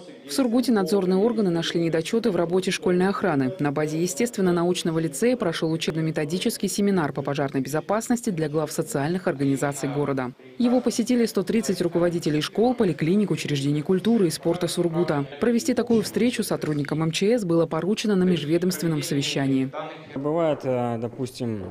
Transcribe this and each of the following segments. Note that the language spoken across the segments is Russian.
В Сургуте надзорные органы нашли недочеты в работе школьной охраны. На базе естественно-научного лицея прошел учебно-методический семинар по пожарной безопасности для глав социальных организаций города. Его посетили 130 руководителей школ, поликлиник, учреждений культуры и спорта Сургута. Провести такую встречу сотрудникам МЧС было поручено на межведомственном совещании. Бывает, допустим,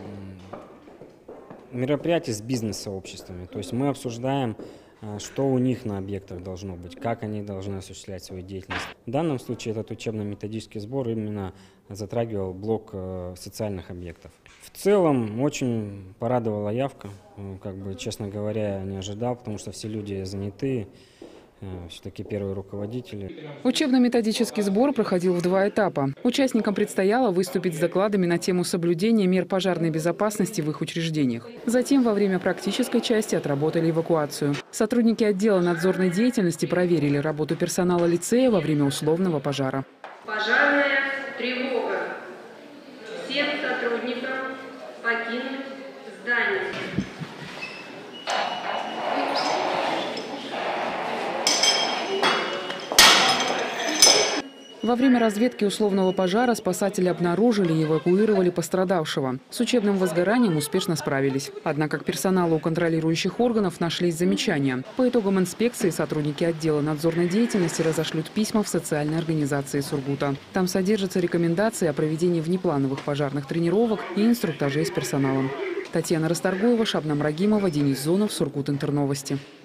мероприятия с бизнес-сообществами. То есть мы обсуждаем, что у них на объектах должно быть, как они должны осуществлять свою деятельность. В данном случае этот учебно-методический сбор именно затрагивал блок социальных объектов. В целом очень порадовала явка. Честно говоря, не ожидал, потому что все люди заняты. Все-таки первые руководители. Учебно-методический сбор проходил в 2 этапа. Участникам предстояло выступить с докладами на тему соблюдения мер пожарной безопасности в их учреждениях. Затем во время практической части отработали эвакуацию. Сотрудники отдела надзорной деятельности проверили работу персонала лицея во время условного пожара. Пожарная тревога. Всем сотрудникам покинуть здание. Во время разведки условного пожара спасатели обнаружили и эвакуировали пострадавшего. С учебным возгоранием успешно справились. Однако к персоналу контролирующих органов нашлись замечания. По итогам инспекции сотрудники отдела надзорной деятельности разошлют письма в социальные организации Сургута. Там содержатся рекомендации о проведении внеплановых пожарных тренировок и инструктажей с персоналом. Татьяна Расторгуева, Шабнам Рагимова, Денис Зонов, Сургут Интерновости.